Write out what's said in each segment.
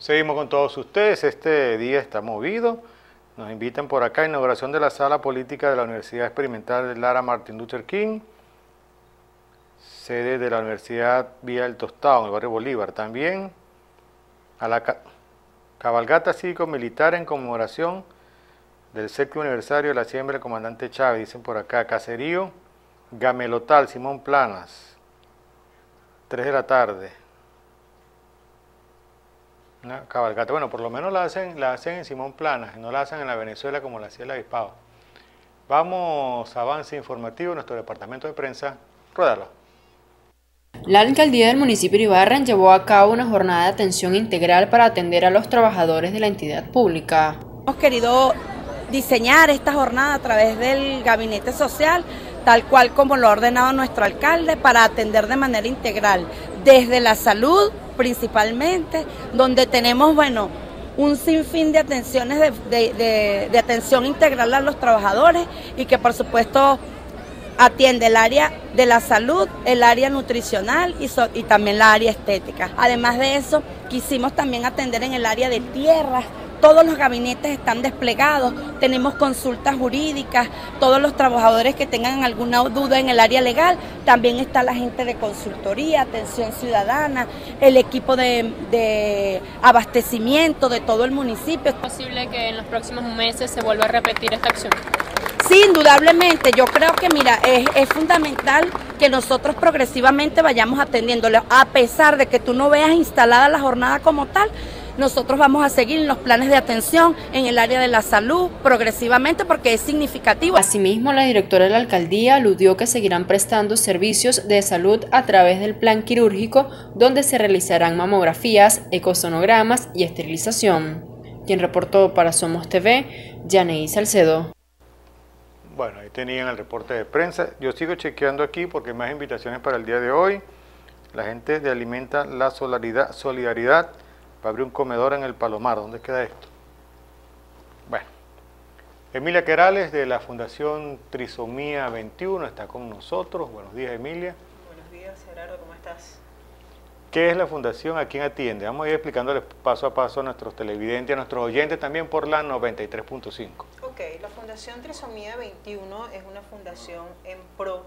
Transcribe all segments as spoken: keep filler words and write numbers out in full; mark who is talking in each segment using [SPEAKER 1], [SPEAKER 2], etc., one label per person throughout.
[SPEAKER 1] Seguimos con todos ustedes. Este día está movido. Nos invitan por acá a inauguración de la sala política de la Universidad Experimental de Lara Martin Luther King, sede de la Universidad Vía del Tostado, en el barrio Bolívar. También a la ca cabalgata cívico-militar en conmemoración del séptimo aniversario de la siembra del comandante Chávez. Dicen por acá, caserío Gamelotal, Simón Planas, tres de la tarde. Una cabalgata, bueno, por lo menos la hacen, la hacen en Simón Planas, no la hacen en la Venezuela como la hacía el Avispado. Vamos a avance informativo, nuestro departamento de prensa, ruédalo.
[SPEAKER 2] La alcaldía del municipio de Ibarra llevó a cabo una jornada de atención integral para atender a los trabajadores de la entidad pública.
[SPEAKER 3] Hemos querido diseñar esta jornada a través del gabinete social, tal cual como lo ha ordenado nuestro alcalde, para atender de manera integral, desde la salud principalmente, donde tenemos, bueno, un sinfín de atenciones de, de, de, de atención integral a los trabajadores y que por supuesto atiende el área de la salud, el área nutricional y, so, y también la área estética. Además de eso, quisimos también atender en el área de tierras. Todos los gabinetes están desplegados, tenemos consultas jurídicas, todos los trabajadores que tengan alguna duda en el área legal, también está la gente de consultoría, atención ciudadana, el equipo de, de abastecimiento de todo el municipio.
[SPEAKER 4] ¿Es posible que en los próximos meses se vuelva a repetir esta acción?
[SPEAKER 3] Sí, indudablemente, yo creo que mira, es, es fundamental que nosotros progresivamente vayamos atendiéndolo, a pesar de que tú no veas instalada la jornada como tal. Nosotros vamos a seguir en los planes de atención en el área de la salud progresivamente porque es significativo.
[SPEAKER 2] Asimismo, la directora de la alcaldía aludió que seguirán prestando servicios de salud a través del plan quirúrgico, donde se realizarán mamografías, ecosonogramas y esterilización. Quien reportó para Somos T V, Yanei Salcedo.
[SPEAKER 1] Bueno, ahí tenían el reporte de prensa. Yo sigo chequeando aquí porque hay más invitaciones para el día de hoy. La gente de Alimenta la Solidaridad, Solidaridad va a abrir un comedor en el Palomar. ¿Dónde queda esto? Bueno, Emilia Querales de la Fundación Trisomía veintiuno está con nosotros. Buenos días, Emilia.
[SPEAKER 5] Buenos días, Gerardo, ¿cómo estás?
[SPEAKER 1] ¿Qué es la fundación? ¿A quién atiende? Vamos a ir explicándoles paso a paso a nuestros televidentes, a nuestros oyentes también por la noventa y tres punto cinco.
[SPEAKER 5] Ok, la Fundación Trisomía veintiuno es una fundación en pro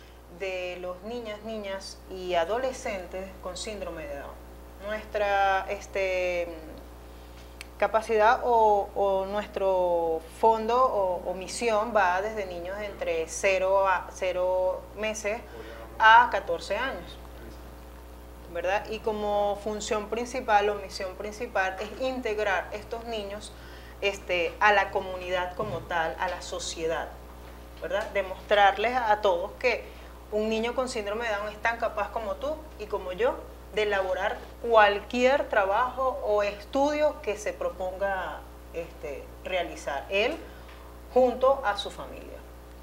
[SPEAKER 5] de los niñas, niñas y adolescentes con síndrome de Down. Nuestra este, capacidad o, o nuestro fondo o, o misión va desde niños entre cero, a, cero meses a catorce años, ¿verdad? Y como función principal o misión principal es integrar estos niños este, a la comunidad como tal, a la sociedad, ¿verdad? Demostrarles a todos que un niño con síndrome de Down es tan capaz como tú y como yo de elaborar cualquier trabajo o estudio que se proponga este, realizar él junto a su familia.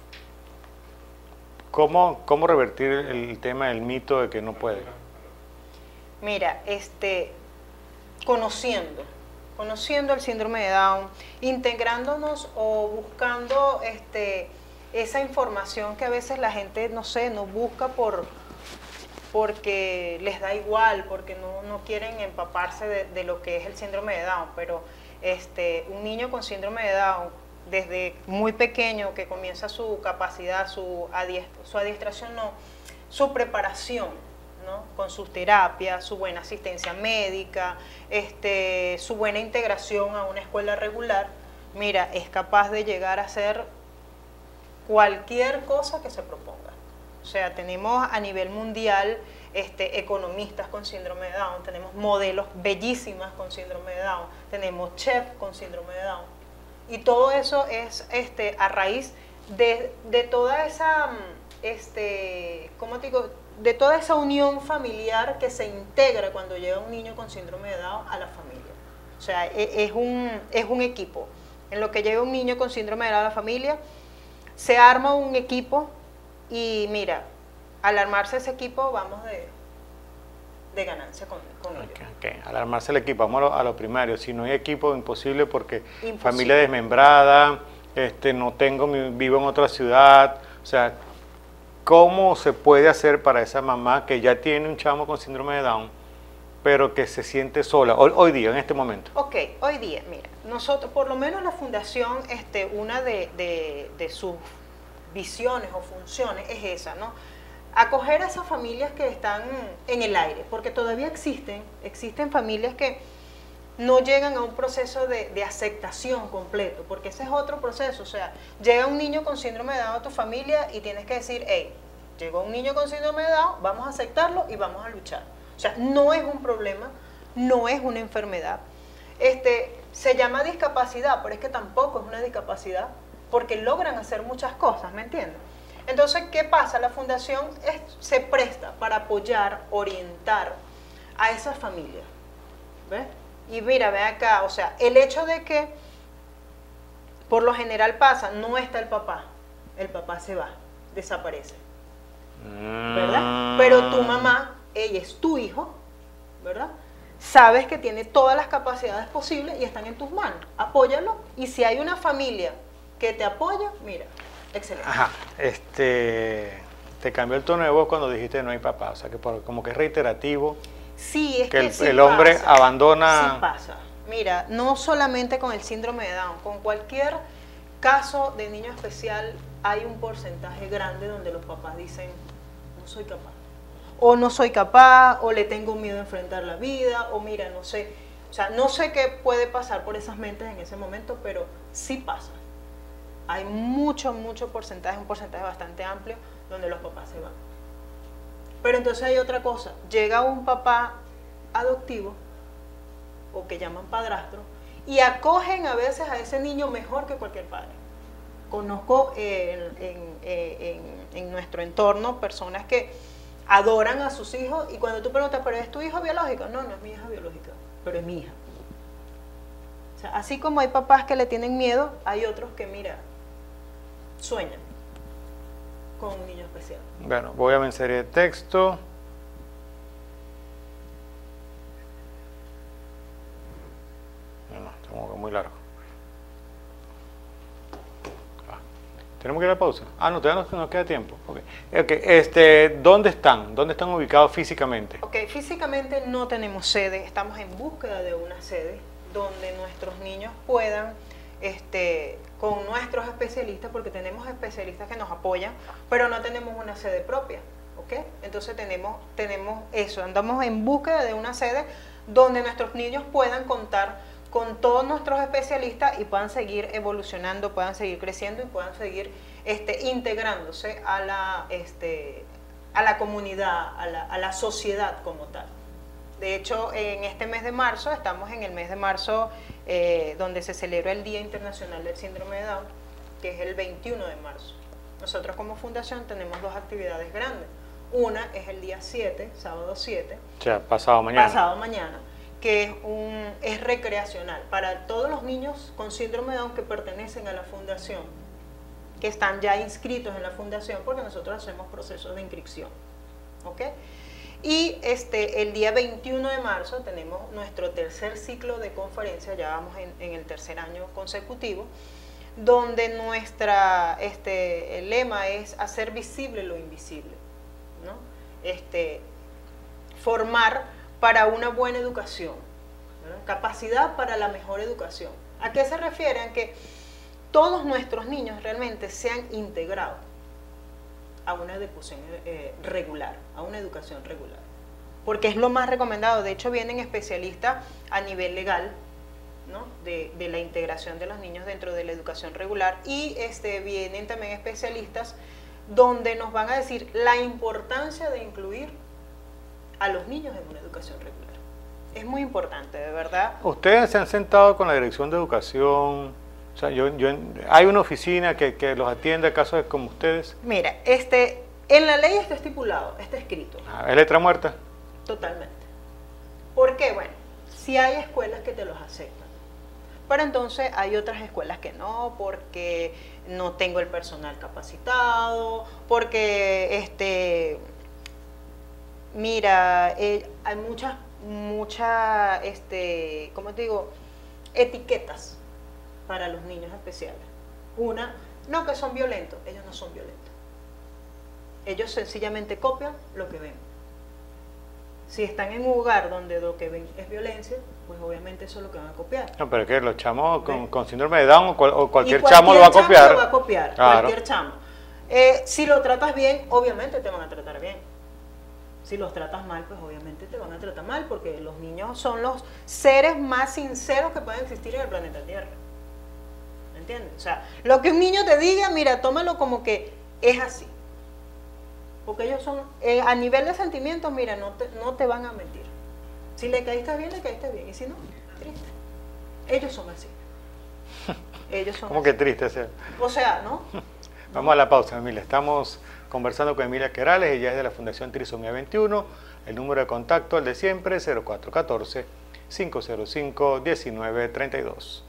[SPEAKER 1] ¿Cómo, cómo revertir el tema del mito de que no puede?
[SPEAKER 5] Mira, este, conociendo, conociendo el síndrome de Down, integrándonos o buscando este, esa información que a veces la gente, no sé, no busca por... porque les da igual, porque no, no quieren empaparse de, de lo que es el síndrome de Down, pero este, un niño con síndrome de Down, desde muy pequeño que comienza su capacidad, su, adiestra, su adiestración, no, su preparación, ¿no? Con sus terapias, su buena asistencia médica, este, su buena integración a una escuela regular, mira, es capaz de llegar a hacer cualquier cosa que se proponga. O sea, tenemos a nivel mundial este, economistas con síndrome de Down, tenemos modelos bellísimas con síndrome de Down, tenemos chefs con síndrome de Down. Y todo eso es este, a raíz de, de toda esa, este, ¿cómo te digo? De toda esa unión familiar que se integra cuando llega un niño con síndrome de Down a la familia. O sea, es un, es un equipo. En lo que llega un niño con síndrome de Down a la familia, se arma un equipo. Y mira, al armarse ese equipo vamos de, de ganancia con, con ellos.
[SPEAKER 1] Okay, okay. Al armarse el equipo, vamos a lo, a lo primario. Si no hay equipo, imposible porque
[SPEAKER 5] imposible.
[SPEAKER 1] Familia desmembrada, este, no tengo, vivo en otra ciudad. O sea, ¿cómo se puede hacer para esa mamá que ya tiene un chamo con síndrome de Down, pero que se siente sola, hoy, hoy día, en este momento?
[SPEAKER 5] Ok, hoy día, mira, nosotros, por lo menos la fundación, este, una de, de, de sus visiones o funciones es esa, ¿no? Acoger a esas familias que están en el aire, porque todavía existen, existen familias que no llegan a un proceso de, de aceptación completo, porque ese es otro proceso. O sea, llega un niño con síndrome de Down a tu familia y tienes que decir, hey, llegó un niño con síndrome de Down, vamos a aceptarlo y vamos a luchar. O sea, no es un problema, no es una enfermedad. Este, se llama discapacidad, pero es que tampoco es una discapacidad, porque logran hacer muchas cosas, ¿me entiendes? Entonces, ¿qué pasa? La fundación es, se presta para apoyar, orientar a esas familias, ¿ves? Y mira, ve acá, o sea, el hecho de que por lo general pasa, no está el papá, el papá se va, desaparece, ¿verdad? Pero tu mamá, ella es tu hijo, ¿verdad? Sabes que tiene todas las capacidades posibles y están en tus manos, apóyalo, y si hay una familia que te apoya, mira, excelente.
[SPEAKER 1] Ajá, este, te cambió el tono de voz cuando dijiste no hay papá, o sea, que por, como que es reiterativo.
[SPEAKER 5] Sí, es
[SPEAKER 1] que
[SPEAKER 5] que
[SPEAKER 1] el,
[SPEAKER 5] sí
[SPEAKER 1] el hombre
[SPEAKER 5] pasa,
[SPEAKER 1] abandona.
[SPEAKER 5] sí pasa. Mira, no solamente con el síndrome de Down, con cualquier caso de niño especial hay un porcentaje grande donde los papás dicen, no soy capaz. O no soy capaz, o le tengo miedo a enfrentar la vida, o mira, no sé. O sea, no sé qué puede pasar por esas mentes en ese momento, pero sí pasa. Hay mucho, mucho porcentaje, un porcentaje bastante amplio, donde los papás se van. Pero entonces hay otra cosa, llega un papá adoptivo, o que llaman padrastro, y acogen a veces a ese niño mejor que cualquier padre. Conozco en, en, en, en nuestro entorno personas que adoran a sus hijos, y cuando tú preguntas, ¿pero es tu hijo biológico? No, no es mi hija biológica, pero es mi hija. O sea, así como hay papás que le tienen miedo, hay otros que, mira, sueñan con un niño especial.
[SPEAKER 1] Bueno, voy a vencer el texto. No, no, está como que muy largo. Ah, ¿tenemos que ir a la pausa? Ah, no, todavía nos, nos queda tiempo. Okay. Okay, este, ¿dónde están? ¿Dónde están ubicados físicamente?
[SPEAKER 5] Ok, físicamente no tenemos sede, estamos en búsqueda de una sede donde nuestros niños puedan, este, con nuestros especialistas, porque tenemos especialistas que nos apoyan, pero no tenemos una sede propia, ¿ok? Entonces tenemos, tenemos eso, andamos en búsqueda de una sede donde nuestros niños puedan contar con todos nuestros especialistas y puedan seguir evolucionando, puedan seguir creciendo y puedan seguir este, integrándose a la, este, a la comunidad, a la, a la sociedad como tal. De hecho, en este mes de marzo, estamos en el mes de marzo eh, donde se celebra el Día Internacional del Síndrome de Down, que es el veintiuno de marzo. Nosotros como fundación tenemos dos actividades grandes. Una es el día siete, sábado siete.
[SPEAKER 1] O sea, pasado mañana.
[SPEAKER 5] Pasado mañana, que es, un, es recreacional para todos los niños con síndrome de Down que pertenecen a la fundación, que están ya inscritos en la fundación, porque nosotros hacemos procesos de inscripción. ¿Ok? Y este, el día veintiuno de marzo tenemos nuestro tercer ciclo de conferencias, ya vamos en, en el tercer año consecutivo, donde nuestra este, el lema es hacer visible lo invisible, ¿no? Este, formar para una buena educación, ¿verdad? Capacidad para la mejor educación. ¿A qué se refiere? A que todos nuestros niños realmente sean integrados a una educación eh, regular, a una educación regular. Porque es lo más recomendado. De hecho, vienen especialistas a nivel legal, ¿no? de, de la integración de los niños dentro de la educación regular, y este, vienen también especialistas donde nos van a decir la importancia de incluir a los niños en una educación regular. Es muy importante, de verdad.
[SPEAKER 1] ¿Ustedes se han sentado con la Dirección de Educación? O sea, yo, yo, ¿hay una oficina que, que los atiende a casos como ustedes?
[SPEAKER 5] Mira, este, en la ley está estipulado, está escrito.
[SPEAKER 1] Ah, ¿es letra muerta?
[SPEAKER 5] Totalmente. ¿Por qué? Bueno, si hay escuelas que te los aceptan, pero entonces hay otras escuelas que no, porque no tengo el personal capacitado, porque, este, mira, eh, hay muchas, muchas, este, ¿cómo te digo?, etiquetas para los niños especiales. Una, no que son violentos, ellos no son violentos. Ellos sencillamente copian lo que ven. Si están en un lugar donde lo que ven es violencia, pues obviamente eso es lo que van a copiar.
[SPEAKER 1] No, pero es que los chamos con, con síndrome de Down o, cual, o cualquier,
[SPEAKER 5] Y
[SPEAKER 1] chamo lo va a
[SPEAKER 5] chamo
[SPEAKER 1] copiar.
[SPEAKER 5] lo va a copiar,
[SPEAKER 1] Claro.
[SPEAKER 5] cualquier chamo. Eh, si lo tratas bien, obviamente te van a tratar bien. Si los tratas mal, pues obviamente te van a tratar mal, porque los niños son los seres más sinceros que pueden existir en el planeta Tierra. ¿Entiendes? O sea, lo que un niño te diga, mira, tómalo como que es así. Porque ellos son, eh, a nivel de sentimientos, mira, no te, no te van a mentir. Si le caíste bien, le caíste bien. Y si no, triste. Ellos son así. Ellos son
[SPEAKER 1] ¿Cómo
[SPEAKER 5] así.
[SPEAKER 1] que triste sea?
[SPEAKER 5] O sea, ¿no?
[SPEAKER 1] Vamos a la pausa, Emilia. Estamos conversando con Emilia Querales, ella es de la Fundación Trisomía veintiuno. El número de contacto, el de siempre, cero cuatro uno cuatro, cinco cero cinco, uno nueve tres dos.